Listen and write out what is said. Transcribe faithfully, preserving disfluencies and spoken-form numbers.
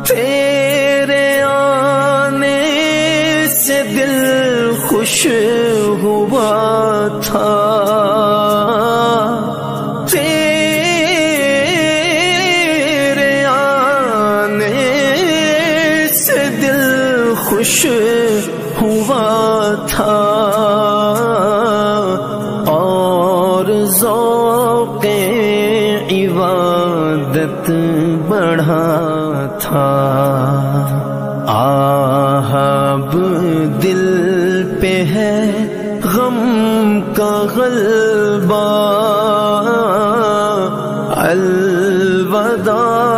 तेरे आने से दिल खुश हुआ था, तेरे आने से दिल खुश हुआ था, और ज़ौक़े इबादत बढ़ा था। आह अब दिल पे है गम का गलबा, अलविदा